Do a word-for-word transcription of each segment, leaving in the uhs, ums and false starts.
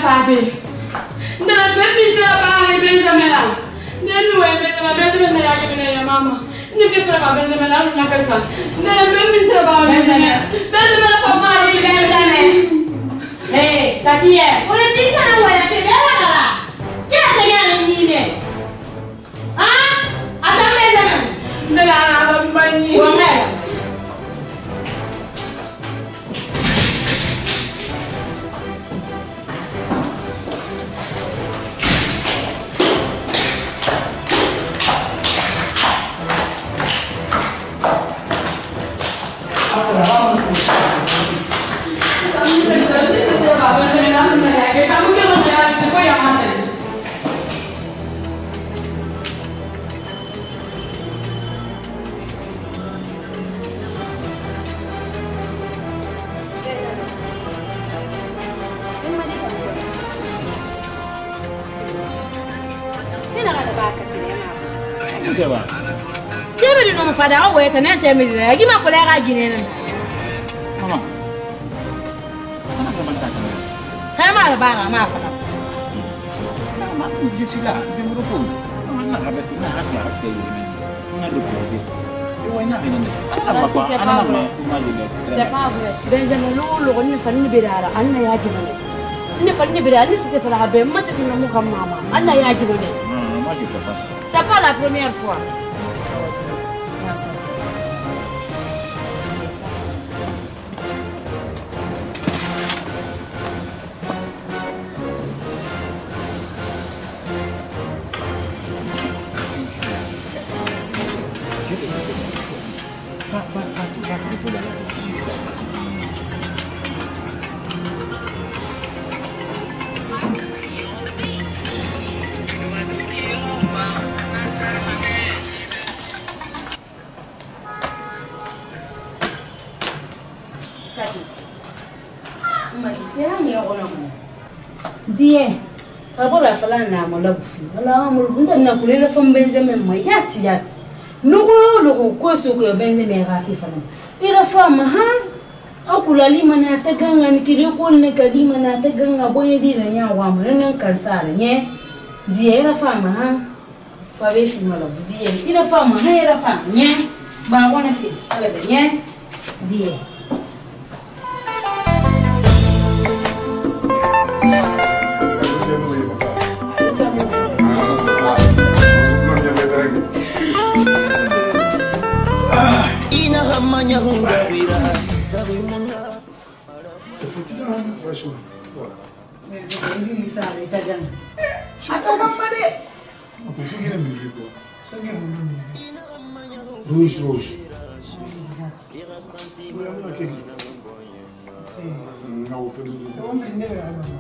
fate. Nella bellissima pane, Benjamin. Nel nuovo Benjamin, Benjamin era che viene la mamma. Ne che farà Benjamin una casa. Nella bellissima pane, Benjamin. Benjamin fa male, Benjamin. Ehi, Katia, volete fare una vuoi te bella? Che la tagliare in nine? Ah? Ada Benjamin. Nella bambini. Buongiorno. Tiamedi no mfada awo eta na tiamedi na gi makole ga gine na mama kana ko manta kana ma ba ga ma fada mama je suis là je me repose na ga be na hasi hasi yo ni na do ko be e wa na ni ana ma ba ana ma ma je ne c'est pas vrai Benjamin lo lo ni fa ni be dara anna ya ji ne ni fa ni be dara ni c'était fa la be ma c'est na mu kam mama anna ya ji ne moi je fais pas ça c'est pas la première fois. Dia, aku rasa lah nama lagu. Kalau kamu entah nak kuliah faham Benjamin mai yati yati. Nuko nuko kuasa kuya Benjamin rafi faham. Ira faham ha? Aku lali mana tegangan kiri kul ne kadi mana tegangan boleh di lanya wam renang kansar nye. Dia ira faham ha? Fawe fi malam. Dia ira faham ha ira faham nye. Bawa na fi kalau nye. Dia. C'est fatigant, hein? Ouais, chaud. Voilà. Mais il ça avec ta gamme. Attends, non, pas de. On te fait une musique, quoi. Ça vient de rouge, rouge. Non, on fait de musique. On fait une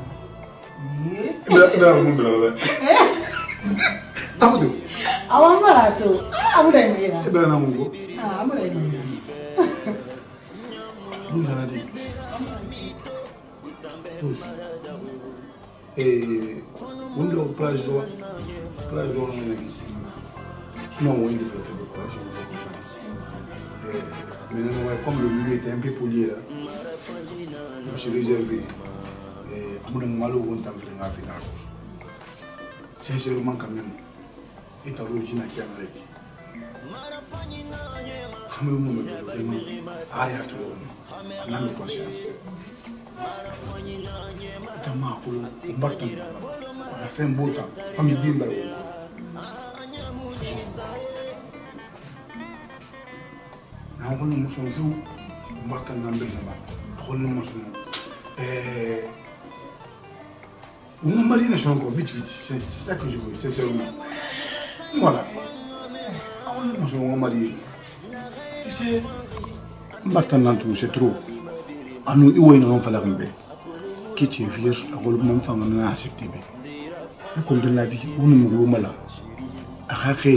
musique. Amadou. Awan barato. Amadou Mira. Eh ben, Namungo. Ah, Amadou Mira. Rouge, on a dit. Rouge. Et on doit plage d'eau. Plage d'eau, on a dit. Non, on est fait de plage. Mais non, comme le milieu était un peu poli là, je me suis réservé. Et mon malo, on t'a fait un final. Sincèrement, quand même. Et ta routine à qui en règle. Quand même, on me dit vraiment, aïe à toi, on a mis conscience. Et ta main, pour le bâton, on a fait un beau temps, famille bien belle. On a fait un beau temps, on a fait un beau temps, on a fait un beau temps. On m'a marié encore vite, vite, c'est ça que je veux, c'est seulement. Voilà. On m'a marié. Tu sais, maintenant c'est trop. À nous, il y a un enfant qui est vieux, on a accepté. Mais comme dans la vie, on ne me voit pas. À faire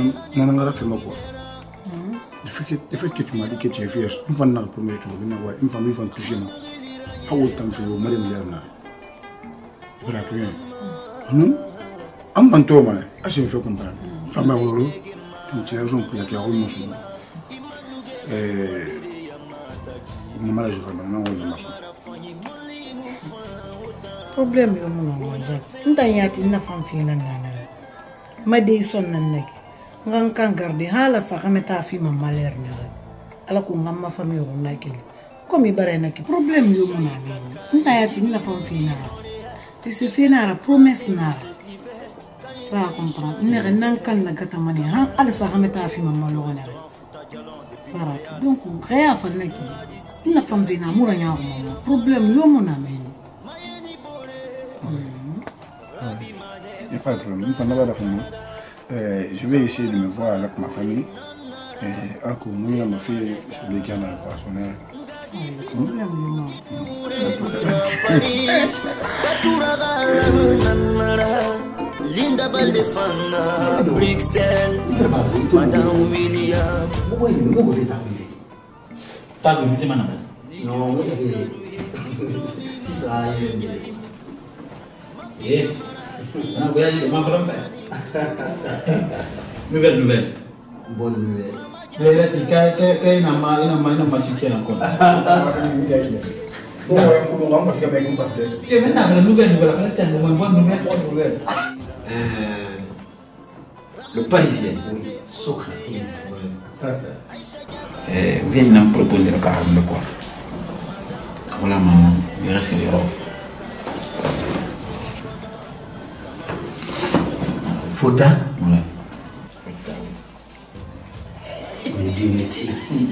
le fait que tu m'as dit que tu es vieux, une fois dans le premier tour, une famille va toucher. À autant que vous m'avez dit. Voilà, tu viens. Nous, en manteau, je me fais comprendre. Femme à Oro, donc c'est la raison pour laquelle on mange. Mon malade, je vais maintenant, on mange. Problème yo mo no Jacques. Nta yati na fam fi nan nanara. Ma de son nan nek. Ngan kan garder hala sa xameta fi ma malheur ne rek. Ala ko ngam ma fami yo nakeli. Comme bare nak problème yo mo na bi. Nta yati na fam fi na. Puis ce fait na promesse na. Pas comprendre. Ne nan kan na gata mani ha ala sa xameta fi ma malheur ne rek. Barato. Donc rien fa neki. Na fam fi na mura nya ko problème yo mo na men. Il n'y a pas de problème. Euh, je vais essayer de me voir avec ma famille. Et à coup, nous avons fait sur les canaux personnels. Linda Baldefana, Bruxelles, Madame William. Pourquoi il me dit que T'as vu, c'est maintenant. non, moi ça fait si ça Eh, on a voyagé de ma femme. Nouvelle, nouvelle. bonne nouvelle. Mais là, tu as une machine encore. Bon, on va passer avec une face de. Et maintenant, la nouvelle, nouvelle, la bonne nouvelle, bonne nouvelle. Le Parisien, Oui, Socrates. viens nous proposer le cas de quoi. Voilà, maman, il reste les robes. Fauda. Ouais. Mais Dieu merci.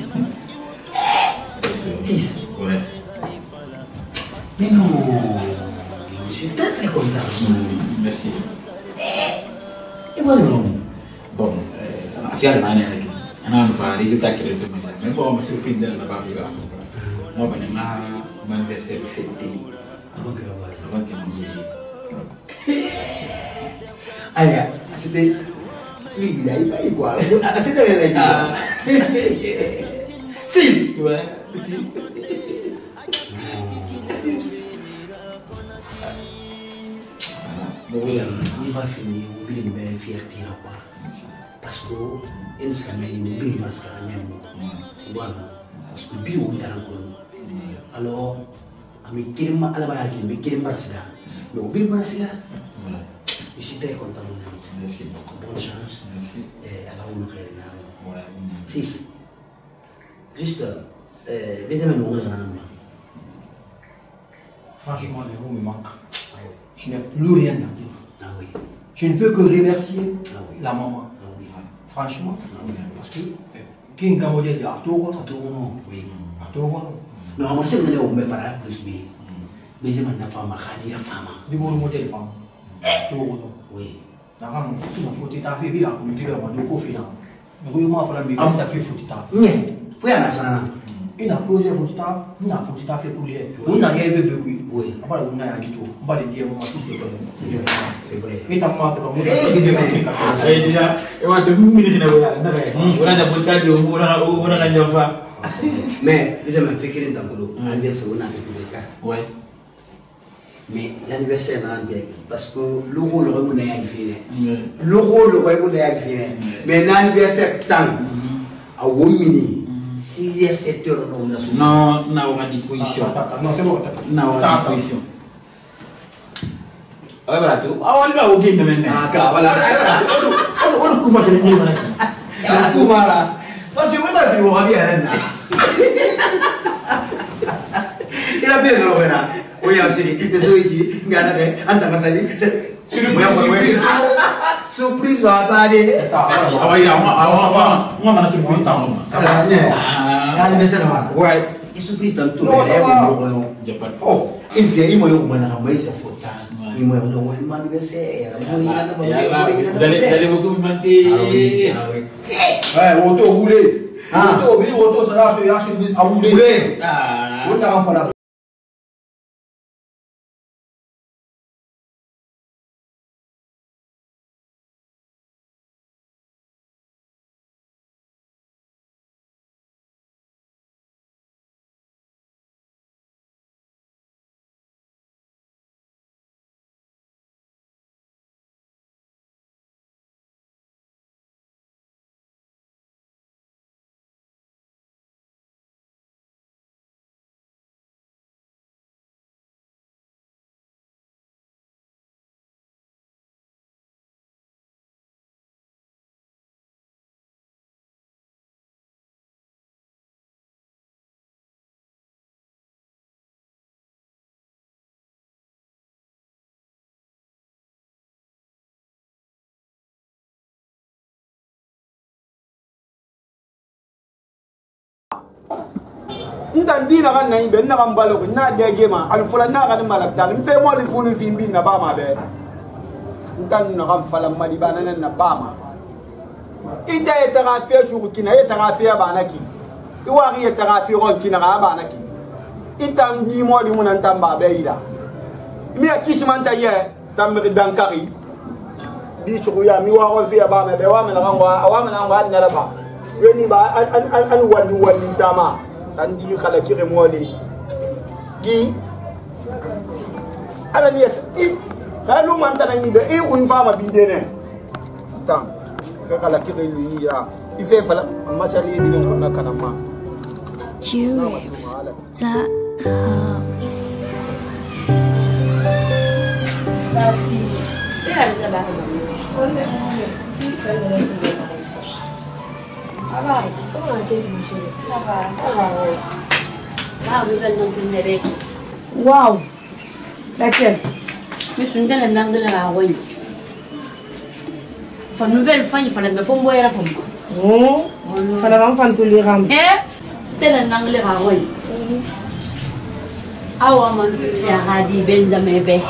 Fils. Ouais. Mais non, je suis très très content. Merci. Et voilà. Bon, si elle m'a dit, on a fait des résultats qui restent maintenant. Même pour me surprendre, elle n'a pas fait là. Moi, je suis mon anniversaire fêté Avant que voilà. avant que nous disions. Aïe, c'était. Lui, il a eu pas eu quoi. C'était la Si. Ouais. Il va finir, il va me fierté là quoi. Parce que il nous a mis une belle masque à même. Voilà. Parce que bio on t'a encore. Alors, ami kirima ala baya ki me kirima rasida. Mais au bil masque. Je suis très content mon ami. Merci beaucoup. Bonne chance. Merci. Et à la où nous créons. Ouais. Six. Juste, euh, Benjamin nous regarde. Franchement, les mots me manquent. Ah oui. Je n'ai plus rien à dire. Ah oui. Je ne peux que remercier Ah oui. la maman. Ah oui. Franchement, Ah oui. parce que qui est un modèle de Artogo, Tournon, oui. Artogo, Non, moi c'est que nous me parle plus bien. Benjamin n'a pas ma khadi la femme. du bon modèle femme. Artogo. Oui. Nakang sumo foti ta fe bila ku dire ma do ko fina. Mais ko ma fala bi ça fait foti ta. Nye, faut y aller sana. Ina projet foti ta, ina foti ta fait projet. On a yé bébé ku. Oui. Abala on a ya gito. On va le dire moi tout est bon. C'est vrai. C'est vrai. Et ta ma ko mo Eh, Eh dia, e wa te mumini kina boya, na ba. Ora da bulta di ora ora na nyafa. Mais Benjamin fait qu'il est dans le groupe. Anniversaire on a fait tout le cas. Ouais. Mais l'anniversaire n'a pas parce que le rôle le remous n'a pas fini. Le rôle le remous n'a pas fini. Mais l'anniversaire tant à Womini six heures sept heures on a soumis. Non, na à disposition. Non, c'est bon. Na à disposition. Ouais, voilà, tu. Ah, on va au game maintenant. Ah, car voilà. On on kuma kene ni mana. Ah, tout mal. Parce que moi ma fille aura bien là. Il a bien le voilà. Oui, c'est les autres qui gardent anta masali. C'est surprise. Surprise à ça aller. Merci. Ah ouais, moi moi moi mana surprise ta moi. Ça bien. Ah, anniversaire là. Ouais. Et surprise dans tout le monde. J'ai pas. Oh, Il s'est il m'a eu mana mais c'est faute. Il m'a eu un anniversaire. Vous allez vous allez beaucoup me mentir. Ah oui, ah oui. ouais, auto roulé. Ah. Auto, oui, auto, ça là, c'est à rouler. Ah. On a un fala. Ntandi na kan nayi be na kan balo na de gema al fula na kan malak tal mfe mo li fulu fi mbi na ba ma be ntan na kan fala mali bana na ba ma ida ya tarafiya shu kina ya tarafiya bana ki iwa ri ya tarafiya ron kina ga bana ki itam di mo li munan tamba be ida mi akishman ta ye tam dankari di chu ya mi wa ron fi ba ma be wa ma na kan wa wa ma na wa na ba weni ba an an an wali wali tama tandi kala kire moli gi ala ni i kalu man tan ni be e un fama bi dene tam ka kala kire li ya i fe fala ma shali bi den ko nakana ma Jewel dot com. Tati ina bisa ba ko ole Agora, como é que ele me chama? Agora, agora. Lá, o nível não tem nada. Wow. Laquelle? Me sunga na nangla na awai. Fa nouvelle fan, il fallait me faire boire la femme. Oh. Fallait me faire tout les ram. Eh? Telle nangla na awai. Awa man fi hadi Benjamin be.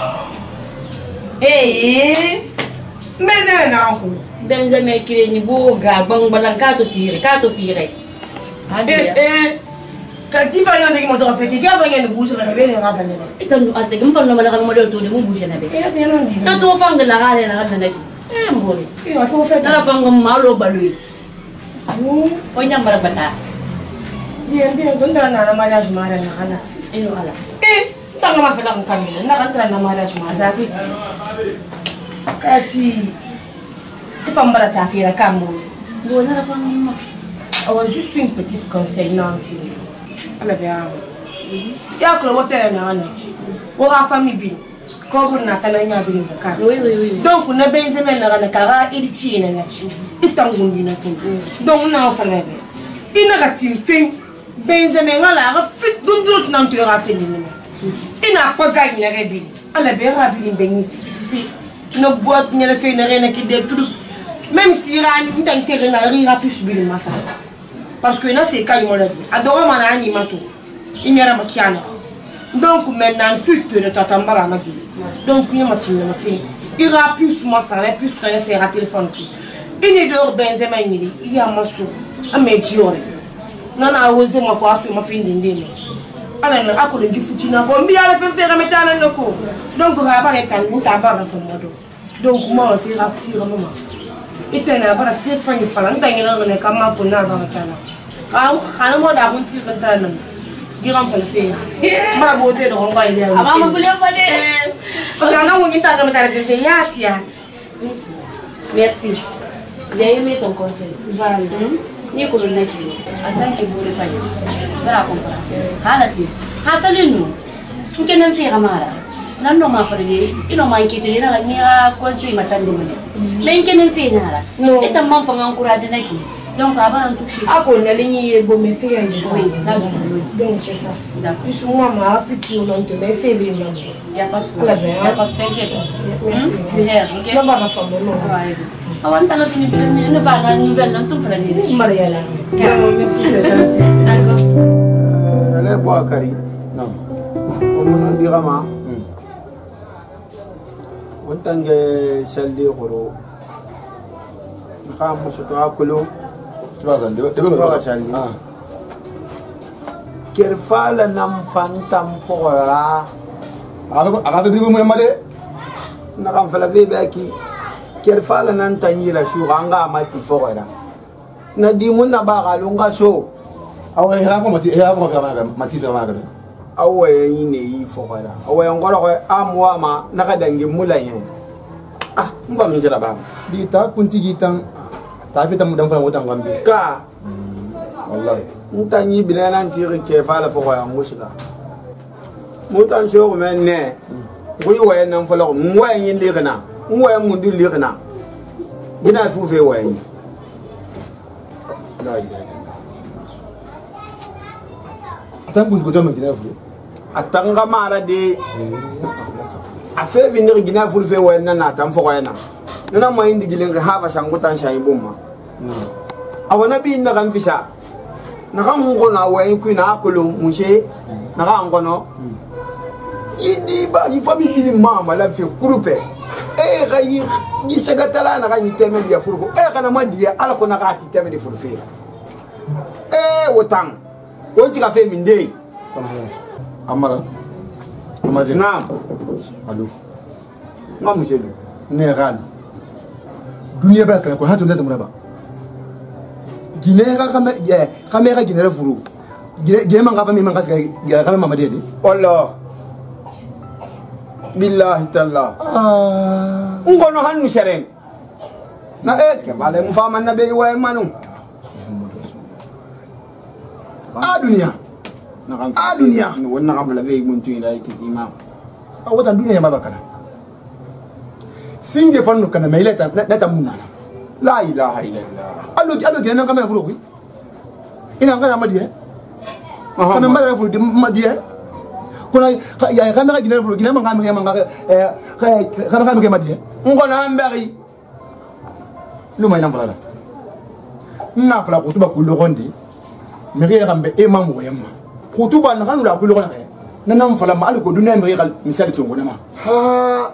Eh. Benjamin na ko. Benjamin kire ni boga bang balang kato tire kato fire. Eh eh. Kati fa yonde ki mo to fa ki ga fa ngene bouche ka be ne ga fa ne. Itan aste gum fa no mala kan mo do to ni mo bouche na be. Eh te non di. Ta to fa ngala ga le na ga na ki. Eh mbole. Eh wa to fa ta fa ngam malo balui. Oh. O nyam bara bata. Bien bien don dara na mariage mara na ala. Eh no ala. Eh tanga ma fa la kan mi na kan tra na mariage mara. Sa ku. Kati femme bara ta fira kambo. Bon na fa ngam. Oh, juste une petite conseil non fille. Ala bien. Ya ko mo tere na ana. O ha famille bi. Ko na tana nya bi ni ka. Oui oui oui. Donc na Benjamin na na kara ili chi na na. Itangundi na ko. Donc na fa na be. Ina ga tin fin Benjamin ngala ga fit dundut na ntu ra fin ni. Ina pa ga ni re bi. Ala be ra bi ni fi. No boîte ni la fe na re na ki de truc. Même si ran ntantere na ri ra plus bi ma sa. Parce que là c'est quand il m'a dit adoro mana ni mato inyara makiana donc maintenant futur de tatambara ma vie donc il m'a dit ma fille il a plus moi ça là plus rien c'est rater téléphone il est dehors Benjamin il il y a ma sou a médiore non a osé moi quoi sur ma fille d'indé ala na akolo ngi futina ko mbi ala fe faire metana noko donc ra ba le kan ta ba la fo modo donc moi fait ra futira maman itena bara fe fani fala ntangina ngene kama pona ba makana ah ana mo da kun ti kan tan giram fala fe mara bote do ngwa ile ama ma bule ba de parce que ana mo nginta kama tare de yati yati merci j'ai aimé ton conseil voilà ni ko na ki attends que vous le fassiez bara comprendre halati hasalinu nkenen fi ramara nan no ma fadde ino ma inquiétude na ni a conseil matande mone mais nkenen fi nara eta mam fa encourager naki donc avant de toucher ako na ligni bo me fait un dessin oui donc c'est ça d'accord plus moi ma futur non te me fait bien il y a pas de problème il y a pas de t'inquiète merci tu es OK non pas la femme non avant t'as fini ne va la nouvelle dans tout frère Mariala merci c'est gentil d'accord euh les bois kari non on non dirama on tangue saldi goro naka musuto akulu trois ans de de saldi kerfala nam fantam fora avec avec bi mo made naka fala bebe aki kerfala nan tanyira shuranga mati fora na dimun na ba galunga so awe ha fo mati ha fo fa mati fa ma gade awe yi ne yi fora awe ngoro ko amwa ma naka dangi mulayen ah mba minjira ba di ta kunti gitan ta fi tam dan fa wotan gambe ka wallahi ntanyi binana ntiri ke fala fo ya ngusika mutan shogo men ne nguyi waye nan fala ngwaye yin ligna ngwaye mundu ligna gina fu fe waye la ilaha atan kun ko jaman gina fu atanga mara de afe vinir gina fu fe waye na na tan fo waye na nana mo indi gilen ha ba shangutan shayi bumma awana bi na kan fisha naka mungo na wa yin na akolo munche naka ngono idi ba yi fami bi mama la fe groupe e ga yi yi segatala na ga ni teme dia furko e kana ma dia ala ko na ga ti teme di furfi e wotang o ti ka fe min dey amara amara na alo ma mu jelu ne gal dunia ba kana ko hatu ndata muraba gine ga kame ya kame ga gine furu gine gine man ga fami man ga ga kame mama dedi Allah billahi talla ah ngono hanu sereng na e ke male mu fama na be wa manu a dunia a dunia ni wonna kam la be mun tuina ki imam a wata dunia ma bakana singe fanno kana maileta na tamuna la ilaha illallah allo allo gine kame furu ko ina ngana madiye kame mara furu madiye kuna ya kamera gina fulu gina manga manga manga eh kamera manga madiye ngona ambari luma ina fala na fala ko tuba ko logonde meri rambe e mamu yemma ko tuba na kanu la ko logonde na nam fala ma al ko dunna meri gal misali to ngona ma ha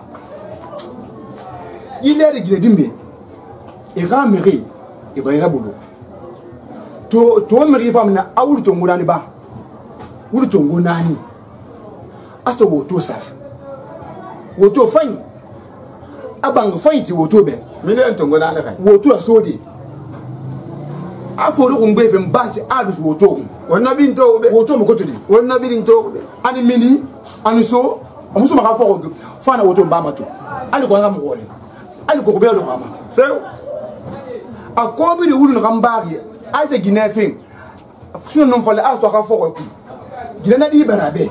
ile de gina dimbe e ga meri e bayra bolo to to meri famna awul to ngona ni ba wul to ngona ni aso woto sara woto fanyi abang fanyi ti woto be million to ngona na kai woto asodi aforo ko ngbe fe mbasi adus woto wonna bin to be woto mo kotodi wonna bin to be ani mini ani so amuso maka foko fana woto mbama to ali ko ngam wole ali ko be lo ngama sew akobi ri wulu ngambari aite ginefen sunu non fole aso ka foko ku gina na di barabe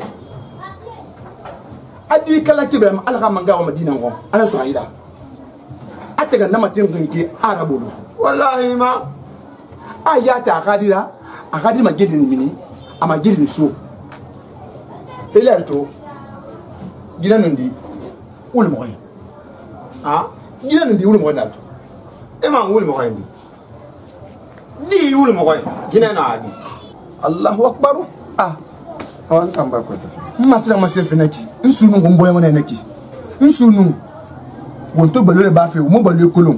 adi kala kibram alha manga wa madina ngo ala suhaida atega na matin kunki arabulu wallahi ma ayata akadira akadi magedi ni mini ama gedi ni so elerto gina nundi ul moy ah gina nundi ul moy dalto e ma ul moy ndi di ul moy gina na adi Allahu akbar ah on tamba ko ta masira masir fenaki nsunu ngomboya mona naki nsunu wonto balole ba fe mo balole kolon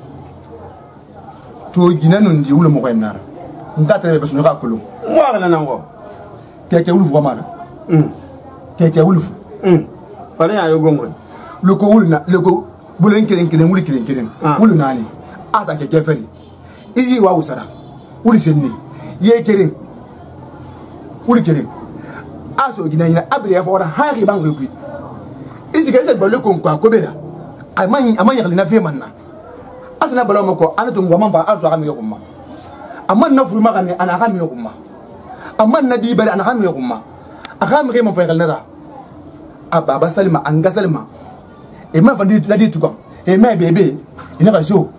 to gina nundi ul moy nara ngata be sunu ka kolon mo ala nango keke ul fu mara hmm keke ul fu hmm fane ya yo gomre loko ul na loko bulen kelen kelen ul kelen kelen ul nani asa keke feri izi wa usara ul senni ye kelen ul kelen aso gina ina abriya fora hari bang rekui isi kese balo ko kwa kobera amani amani yali na fe manna asana balo mako anato ngwa mamba aso akami yokumma amman na furu magane ana akami yokumma amman na di bari ana akami yokumma akami ke mo fa galnara ababa salima anga salima e ma fandi la di tuko e ma bebe ina ka show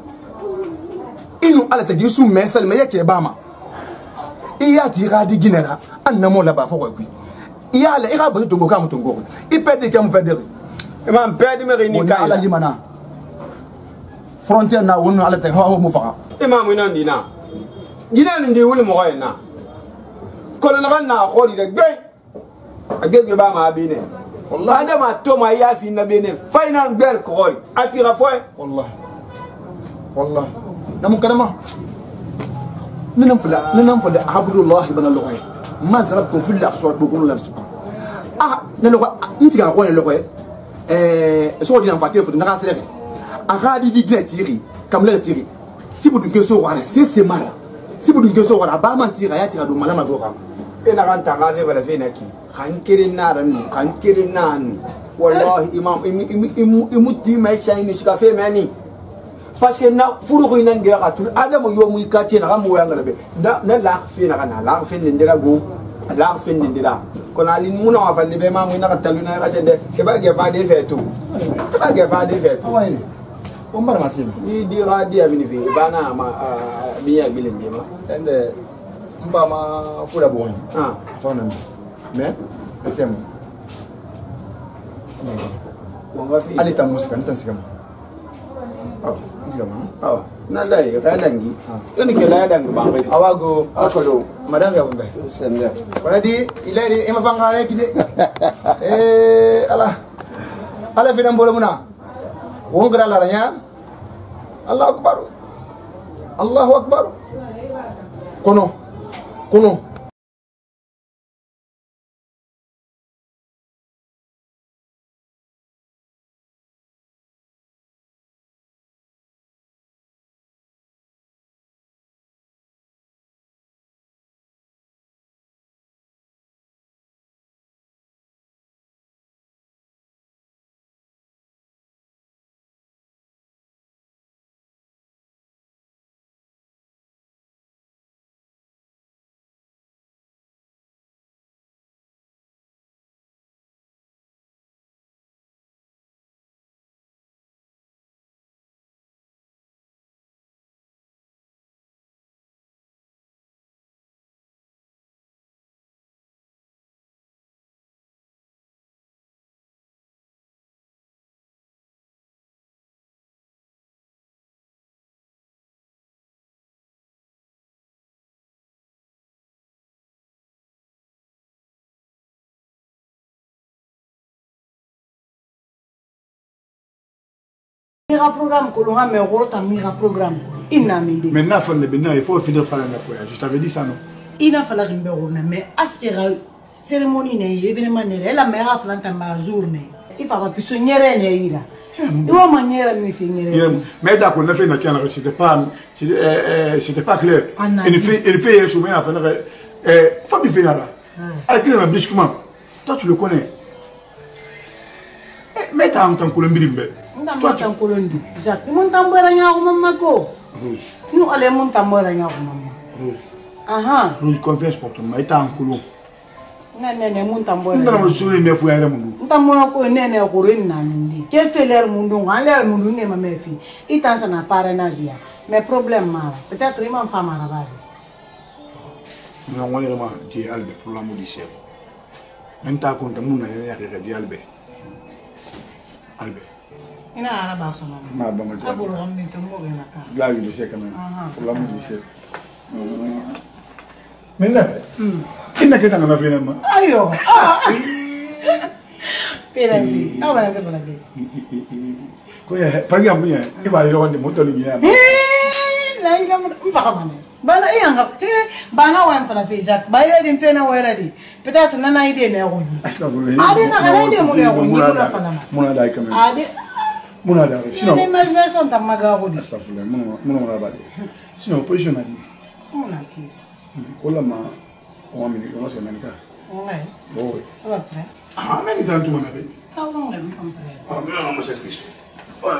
inu ala tagi su me salima yake bama iya ti ga di ginera anna mo la ba fo ko iya le ira ba tongo kam tongo i pede kam pede e ma pede me ni kai ala di mana frontière na wonu ala te ha mo fa e ma mo nan dina gina ndi wul mo ko na ko na na ko di de gbe agbe ba ma bi ne wallahi da ma to ma ya fi na be ne final gber ko ri afira fo wallahi wallahi namu karama ننام فلا ننام فلا عبد الله بن اللغة ما زربكم في الأخصار بقولوا لا بسكون ah na lo nti ga ko ne lo ko eh so di na fa ke fu na ga sere aga di di tiri kam le tiri si bu dunke so wara se se mara si bu dunke so wara ba man tira ya tira do malama do kam ina kan tanga ne bala fe na ki kan kirin na ran kan kirin nan wallahi imam imu imu ti mai sai ni ka fe mani parce que na furu ko ina ngira ka tul adam yo mu ka ti na ga mu ya ngala be na na la fe na kana la fe ni ndira go la fe ni ndira kono ali mu na fa le be ma mu na ka talu na ka sende ke ba ge fa de fe to ke ba ge fa de fe to wayne o mbar ma sim ni di ra di abini fe bana ma bi ya bilin de ma ende mba ma fura bo ah fa na mais etem wanga fi ali ta musika ntan sikama ah sikama ah Nandai, kadangi. Ini kela dangi bangkai. Awago, akolo. Madam ya bangkai. Senda. Wana di, ilai di, ema fangare kide. Eh, Allah. Allah finan bola muna. Wong kera laranya. Allahu Akbar. Allahu Akbar. Kono. Kono. Mira programme que l'on a mais rota mira programme inamide. Maintenant maintenant il faut finir par la quoi. Je t'avais dit ça non. Il a fallu que je mais askera cérémonie ne événement ne la mère flanta ma journée. Il va pas plus nyere ne ira. Il va manière mi finir. Mais d'accord, on a fait nakana c'était pas c'était pas clair. Il fait il fait chemin à faire euh famille finala. Avec le biscuit. Toi tu le connais. Mais t'as entendu Colombie. Toi tu en Colombie. Jacques, mon tambour nya ko mamma ko. Rouge. Nous allez mon tambour nya ko mamma. Rouge. Aha. Rouge confiance pour toi. Mais t'as en Colombie. Nene mon tambour. Ndana mo suri me fu yare mundu. Ntamona ko nene ko ren na ndi. Ke feler mundu ngaler mundu ne ma mefi. Itansa na pare nazia. Mais problème mara. Peut-être il m'en femme arabe. Nous avons vraiment dit Albert pour l'amour du ciel. Maintenant quand on a rien dit Albert. Albert. Ina araba sona. Ma ba ma. Abolo ramni to mo gena ka. Là il le sait quand même. Pour l'amour du ciel. Maintenant. Il n'a que ça n'a fait non. Ayo. Perasi. Ah bana te bana be. Ko ya par exemple ya, il va y avoir des motos ni ya. Eh, la ina mo mfaka bana. Bana iyanga. Eh, bana wa mfala Facebook. Ba ile din fena wa radi. Peut-être nana ide ne ko ni. Astagfirullah. Ade na kana ide mo ne ko ni mo na fala ma. Mon ada quand même. Ade Mon ada. Sinon, les imagination ta maga ko di. Astagfirullah. Mon mon on va sinon position na ni. Mon aki. Ko la ma on va me dire comment c'est maintenant. Ouais. Bon oui. Ça va prêt. Ah mais dans tout mon avis. Ah on va me comprendre. Ah mais on me sait question. Ouais.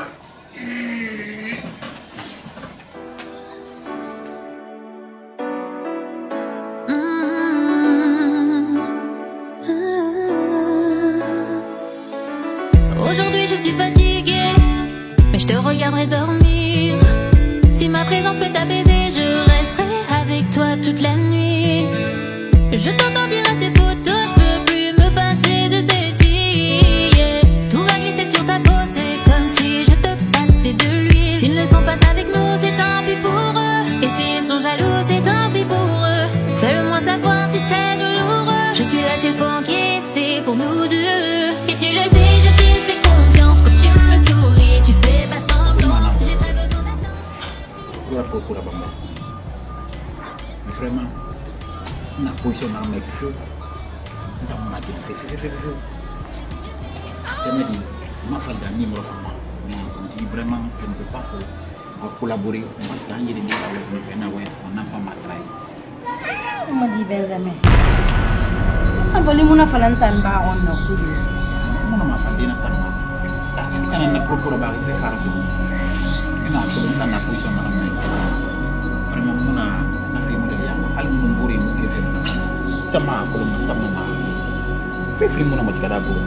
Aujourd'hui je suis fatiguée, mais je te regarderai dormir. Si ma présence peut t'apaiser, je resterai avec toi toute la nuit. Je t'entends dire à tes potos, je peux plus me passer de cette fille. Yeah. Tout va glisser sur ta peau, c'est comme si je te passais de l'huile. S'ils ne sont pas avec nous, c'est tant pis pour eux. Et s'ils sont jaloux, c'est tant pis pour eux. Fais-le-moi savoir si c'est douloureux. Je suis la seule femme qui c'est pour nous deux. Et tu le sais, je te fais confiance quand tu me souris. Tu fais pas semblant, j'ai pas besoin d'attendre. Voilà pourquoi la bamba. Mais vraiment, na position na mec feu. Nda mona dit feu feu feu feu. Tu me dis, ma femme d'un numéro femme. Mais on dit vraiment qu'on ne peut pas collaborer parce qu'il y a des gens qui ont un enfant mal trahi. On m'a dit Benjamin. On va aller mon enfant l'entendre ba on no ku. Mon ma femme dina tanma. Kana na propos ba se faire ça. Ina ko na na position na mec. Vraiment mona na fi mo de yama. Al mo mburi mo ke fe. Tama ko mo tama. Fe fi mo na mo skada bo.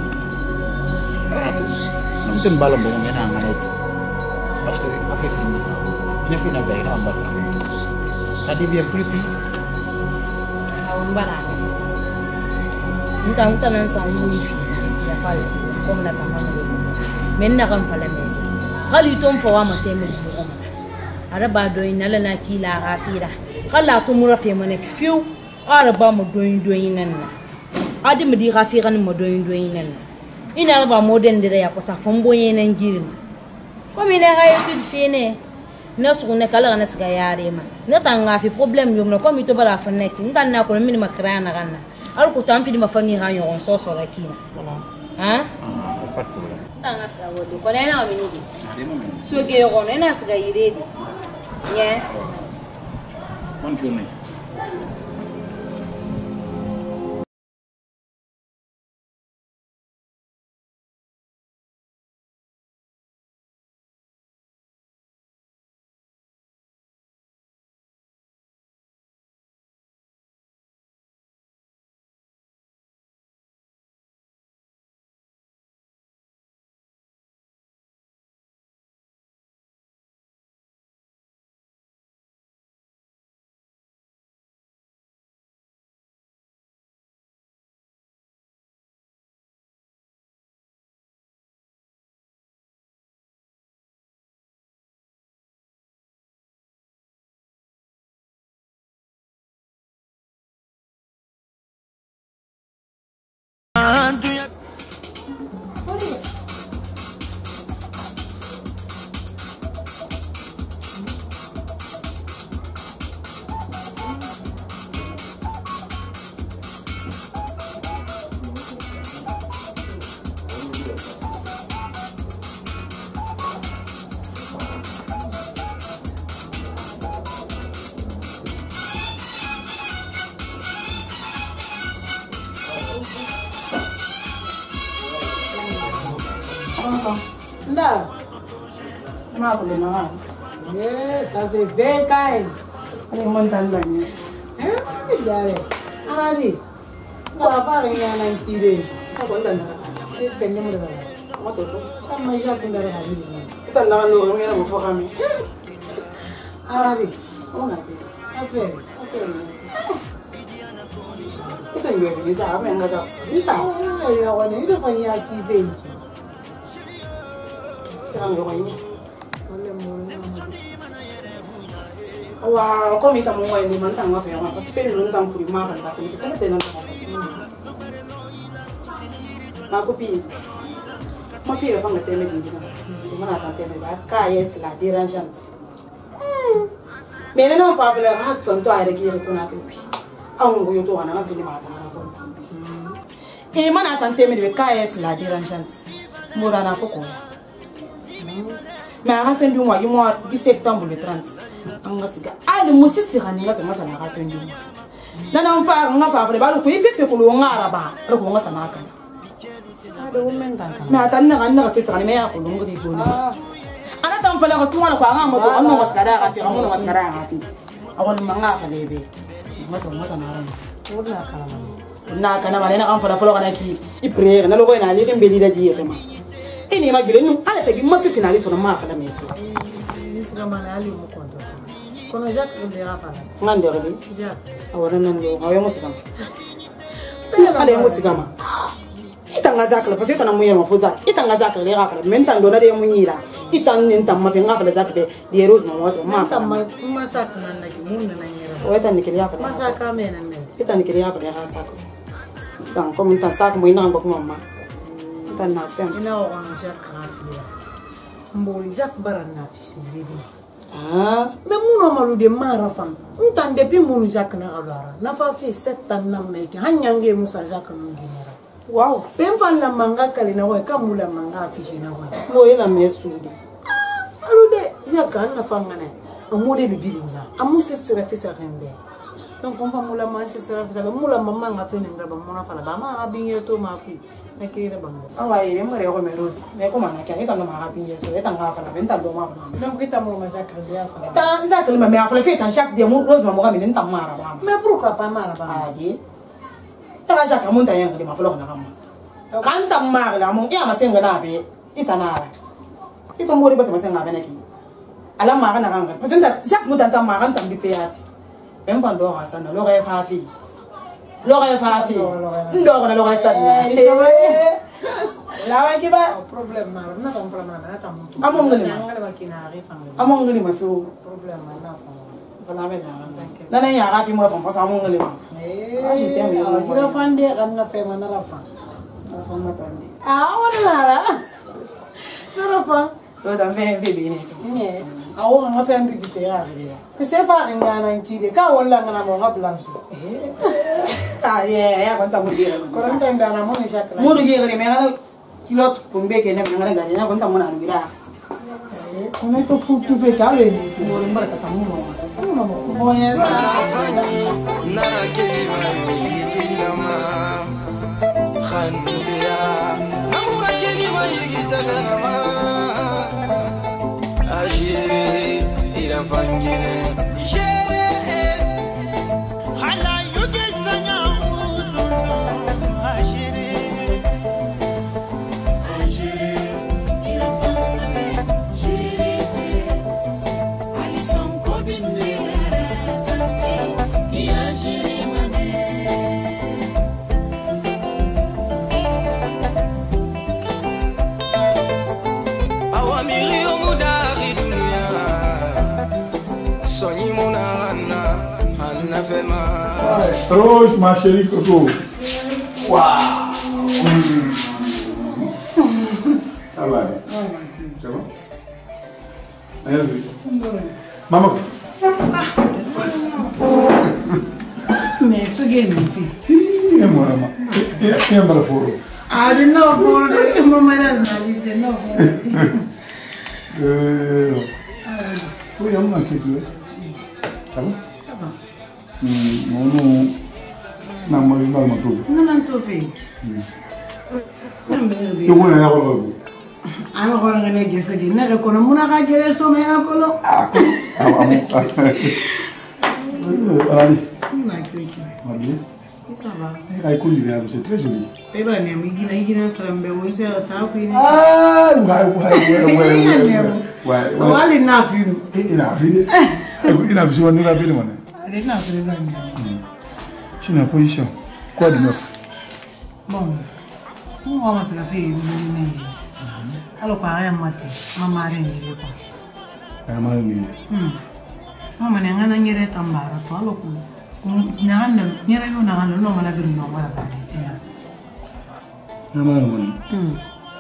Non ten bala bo ngena ngana. Parce que a fait film ça. Il fait une veille en bas. Ça devient plus plus. On va là. Nous avons tant ensemble nous ici. Il y a pas comme la campagne. Mais n'a pas fallu mais. Quand il tombe fort à matin mais. araba doyin nala na kila rafira kala to mura fe manek fiu araba mo doyin doyin nan adi mi di rafira ni mo doyin doyin nan ina araba moden dire ya ko sa fombo yenen girin ko mi ne ga yetud fine na su ne kala na siga yare ma na tanga fi problem yom na ko mi to bala fa nek ndan na ko mi ma krana ganna al ko tam fi di ma fami ha yon so so la kina ha tanga sa wodi ko ne na mi ni so ge ko ne na siga yire di yeah. Bonne journée. Là, yes, ça c'est vingt quinze. On monte en gagne. Hein? Regardez. Allez. On va pas rien en tirer. Ça va être c'est peine de me voir. Moi tout. Ça m'a déjà pris dans la vie. C'est un là nous on est au programme. Allez. On a fait. Affaire. Affaire. C'est un gars qui ça a même là. Il ça. Il a on est de venir activer. Wow, comme il t'a montré, il m'a dit qu'on va faire parce que fait longtemps pour lui marrer parce que c'est ça maintenant. Ma copine, ma fille est femme de télé, je m'en attends télé, car est la dérangeante. Mais les gens parlent de la rate, font toi avec qui répond à lui. Ah, on voit tout, on a fini ma tante. Et m'en attend télé, car est la dérangeante. Morana Foko. Mais à la fin du mois, il mois dix septembre le trente. Ah, le monsieur sera né à la fin du mois. Dans l'enfant, on a fait le coup, il fait que l'on a là-bas. Le coup, on a ça. Mais attendez, on a fait ça, mais à Colombo de Bono. On a tant fait le retour à la femme, on a un mascara à faire, on a un mascara à faire. On a un manga à lever. Moi, ça m'a sonné. Na kana malena kan fala folo kana ki iprere na logo ina lirin beli da jiye tema ini ma gire nu ala tagi ma fi finali sona ma fala me ni sira mala ali mo konto kono Jacques de rafa ngande rebe Jacques awara nan lo ayo mo sigama ala mo sigama itanga zakala parce que kana mo yema foza itanga zakala le rafa men tan dona de mo nyira itan nin tam ma fi ngafa le zakbe de rose mo mo ma fa ma ma sak nan na ki mun na nyira o tan ni ke ya fa ma saka me nan me itan ni ke ya fa le rafa sako donc comme ta sac mo ina ngok mama tan na sem ina o on Jacques rafia mboli Jacques barana fi siribi ah mais muno malu de mara fam ntan depuis mun Jacques na alara na fa fi sept ans na meke hanyange musa Jacques nginera wow pem fan la manga kali na hoy kamula manga fi na hoy mo ina mesudi alu de Jacques na fangana amode le bilinga amu sesira fi sa rembe donc on va moula man sesira fi sa moula mama nga fe ninga ba mona fala ba ma abinye to ma fi na kire ba mo awa ire mo re ko merosi me ko mana ka ita no ma abinye so ita nga fala benta do ma fala même kita mo mazakre de fala ta zakre ma me afala fe tan chaque dia mo rose ma mo ga mi nta mara ba mais pourquoi pas mara ba adi ta jaka mo nta yanga de ma fala na kama kan ta mara la mo ya ma senga na be ita na ara ita mo ri ba ta ma senga be na ki ala ma kana kanga parce que chaque mo ta ma kan ta bi pe ati em fan do ha sana lo ga fa fi lo ga fa fi ndo ko na lo ga sa lawa ki ba problème na na tam problème na tam amon ngani ma ngale ba kina rifa amon ngani ma fi problème na fa fala be na nana ya ga fi mo fa pasa amon ngani ma eh aji tem ya gira fande kan na fe ma na rafa rafa na tande ah wala la na rafa so da me be be ni ne awo nga fe ndu ki ya gira ke se fa ngana nchide ka wala ngana mo ngabla so ah ye ya kwanta mo gira ko nda ndana mo ni shakla mo do gira me ngana kilot kumbe ke ne ngana gari na kwanta mo na gira ko ne to fu tu fe ka le ni mo ri mara ka tamu mo mo mo mo ya nara kelima yigilama khandiya namura kelima yigitagama ajere ila fangine jere hala yuge sanya utundo ajere ajere ila fangine jere alison kobinde tanti ya jere mane awamiri omuda Rose, ma chérie Coco. Waouh. Ça va. Ça va. Allez, maman. mais so game fi Eh moi maman. Et un bel foro. ah de no foro de mama das na di fe no foro Euh. Oui, on a quelque. Ça va? Non, non. Non, moi, je ne m'en trouve. non non to fe Tu vois, il y a un ana ko ngene gese ge na ko no muna ka gere so me na ko lo ah ah Allez. na ko ki Allez. ça va Ay kuli ya, c'est très joli. pe bara ne mi gina gina salambe wo se ta ko ni Ah, ouais, ouais, ouais, ouais. o ali na fi no Ina fini. Ina fini, on ira fini mana. ali na fi ba ni Je suis en position. Quoi de neuf? bon mo wa se ka fi ni ni alo kwa aya mati mama re ni ko Ay mala ni. hmm mama ne ngana nyere tambara to alo ku nyanga nyere yo na ngalo no mala bi no mala ba ni tia Ay mala ni. hmm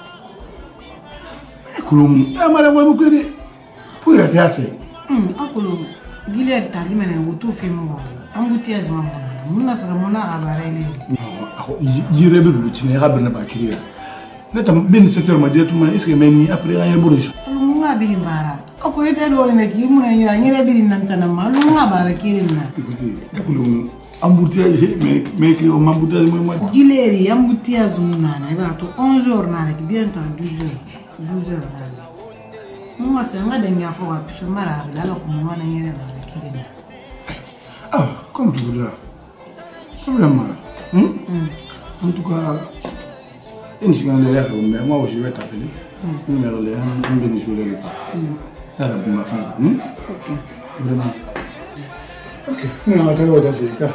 Kulum. Ay mala mo ko ni. Pour ya tiate. hmm akulu giler tali mena wutu fi mo ambuti azma mo muna saka muna abare le Jire be lu chine ga berne ba kiriya. Ne tam ben secteur ma dia tuma est-ce que meni après ya yebo rejo. lu nga bi mbara ako ite do ne ki muna nyira nyere bi nan tan ma lu nga bara kirin na Écoutez, kulum embouteillage mais mais que on embouteillage moi moi. gileri ambuti azmuna na ira to onze heures na ki bientôt douze heures douze heures na mo se nga de nya fo wa pisu mara la ko mo na nyere bara kirin na Ah, comme tu voudras. Vraiment. Hum? En tout cas, une seconde derrière, mais moi je vais t'appeler. Numéro là, on va nous jouer pas. Ça va pour ma femme. Hum? ok Vraiment. Ok. Non, attends, on va t'appeler.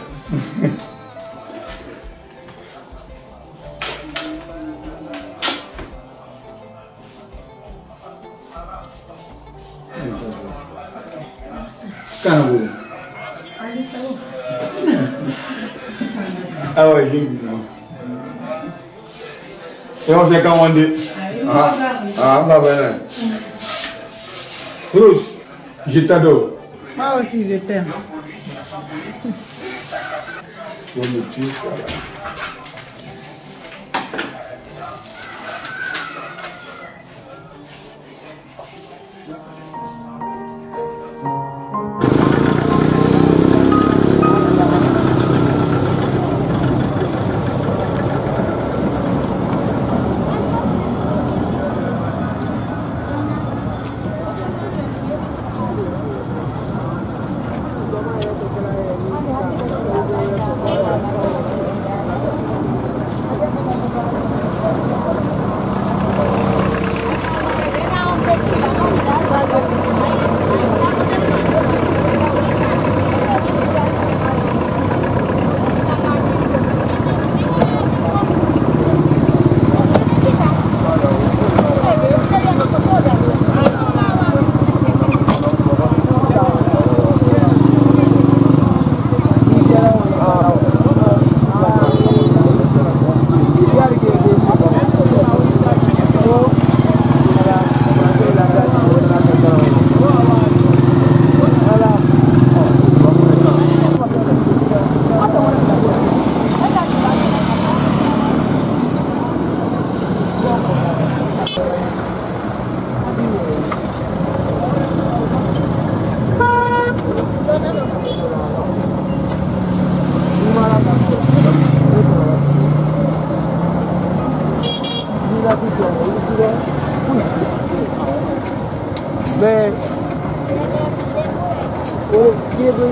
Calme. Ah ouais, j'ai vu. Et on s'est commandé. Ah, ah, bah ben. Rouge, je t'adore. moi aussi je t'aime Bon, le petit, voilà.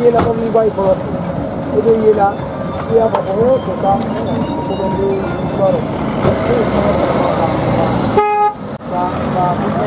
y la con mi guay por ede y la y a favor to ta ko ben di soro ta ta mu ne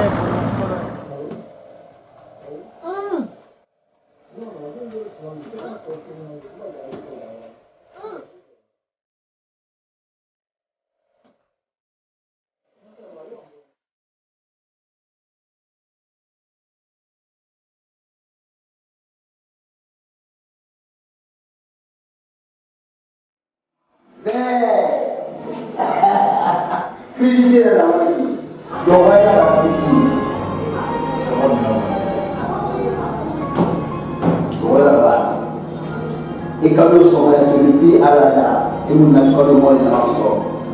Critique la wani. Yo wai la biti. Yo la ba. E kado so wai to bi ala da. E mun na ko mo na so.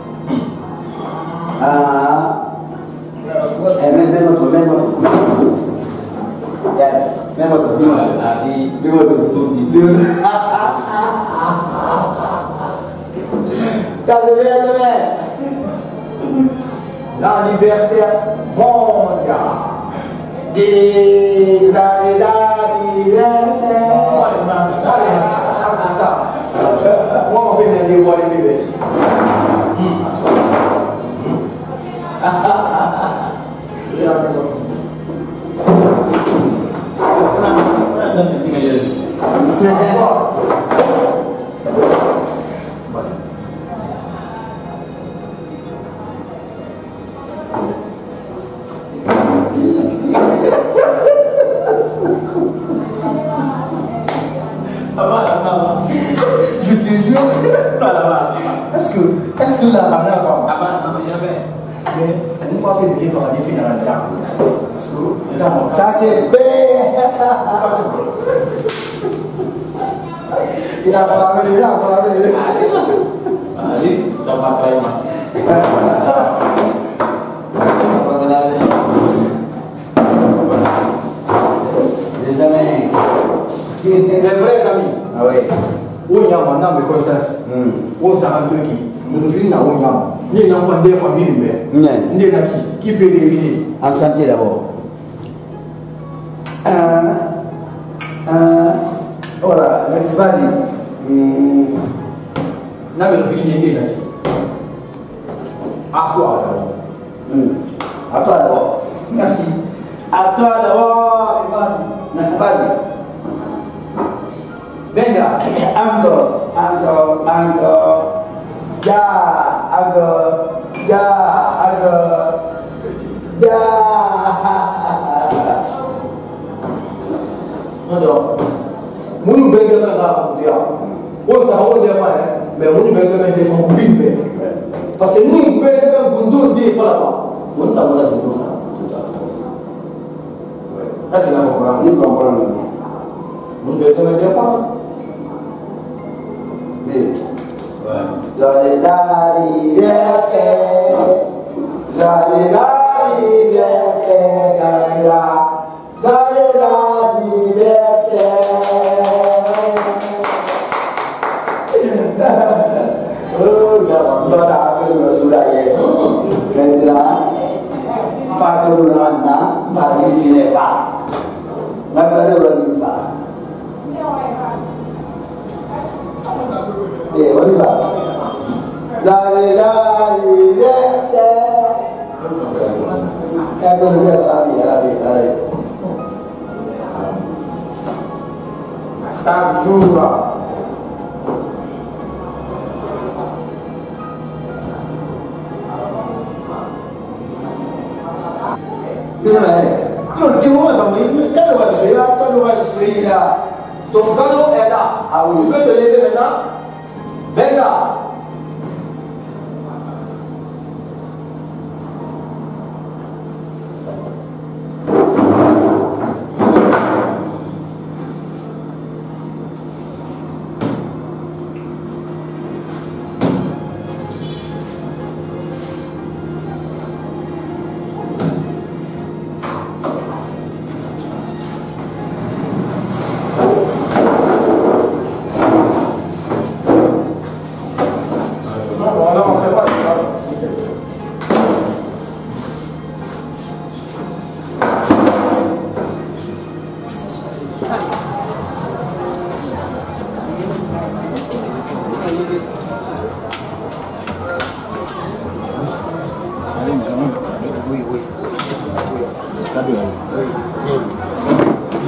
Ah. Eh men men to men to. Ya, men to bi ma di bi mo to di di. L'anniversaire mondial des années d'anniversaire. Moi, on fait des voix de bébés. Je te jure, est-ce que, est-ce que la banane va? Ah bah, non, jamais. Mais, on va faire des livres à des filles dans la table. Parce que, ça c'est bien. Il a pas la mêlée, il a pas la mêlée. Allez, t'as pas très mal. Les amis. Les vrais amis. Ah oui. On y a maintenant mes connaissances. On s'en rend compte qui. Nous finissons à on y a. Ni un enfant de famille, mais. Ni un qui. Qui peut deviner. En santé d'abord. Euh. Euh. Voilà, c'est pas dit. N'a pas de fini, à toi d'abord. À toi d'abord. Merci. À toi d'abord. Vas-y. Vas-y. Benja. Encore, encore, encore. Ya, encore. Ya, encore. Ya. Non, Munu Benjamin va dire. On s'en rend des fois, mais Munu Benjamin défend Kubimbe. Parce que Munu Benjamin Gundur dit là-bas. Munu Tamala Gundur. Est-ce que vous comprenez? Nous comprenons. Munu Benjamin défend. Joyeux anniversaire, joyeux anniversaire, Camila, joyeux anniversaire. Oh, on a appelé le soleil. Maintenant, pas de l'Olanda, pas de l'Ifinefa. Maintenant, le Ronifa. Et on y va. Joyeux anniversaire. Quand on vient à la vie, à la vie, à la vie. Stop Jura. Mais tu dis moi, mais quand on va se faire, quand on va se faire, ton cadeau est là. Ah oui. Tu peux te lever maintenant. Benza.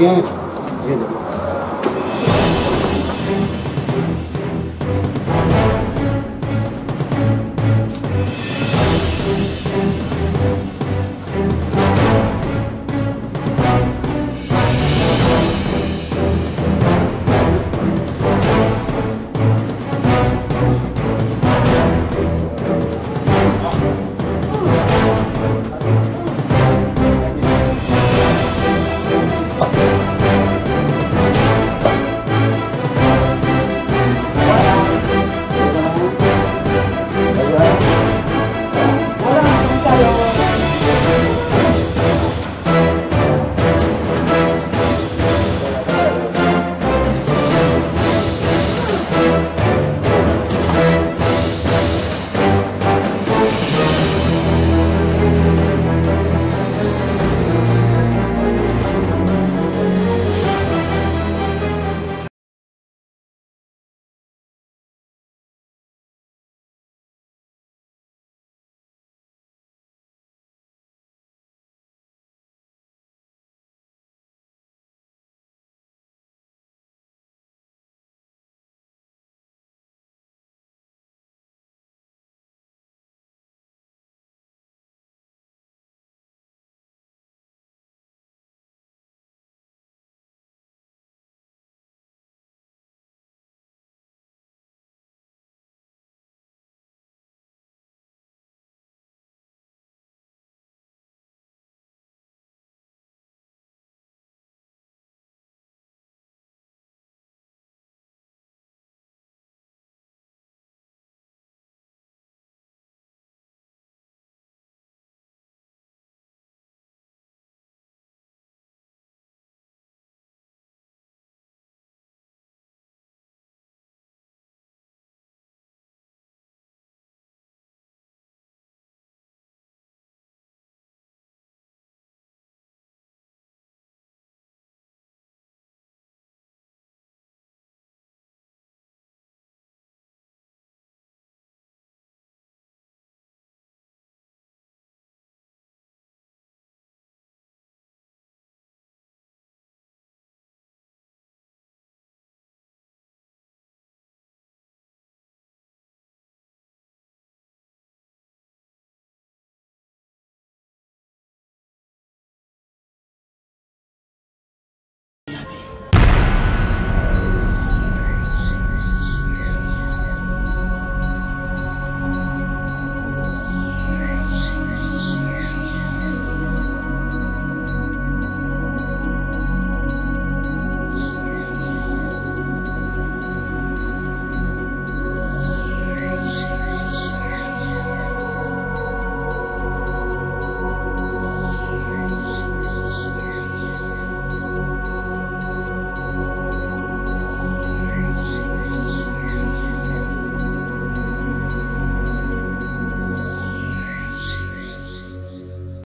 bien